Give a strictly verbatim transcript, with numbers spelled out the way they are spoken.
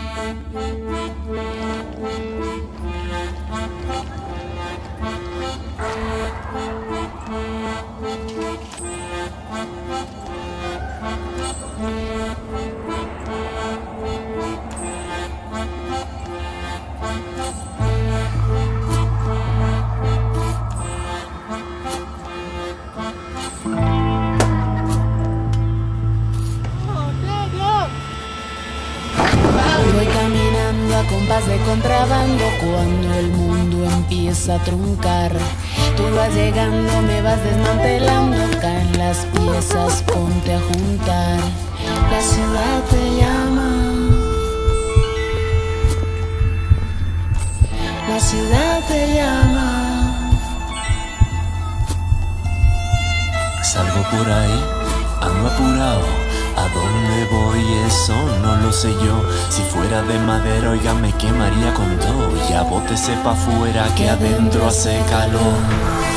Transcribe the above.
Voy caminando a compás de contrabando cuando el mundo empieza a truncar. Tú vas llegando, me vas desmantelando, caen las piezas, ponte a juntar. La ciudad te llama, la ciudad te llama. Salgo por ahí, ando apurado. ¿A dónde voy? Eso no lo sé yo. Si fuera de madera, oiga, me quemaría con todo. Ya bótese pa' afuera que adentro hace calor.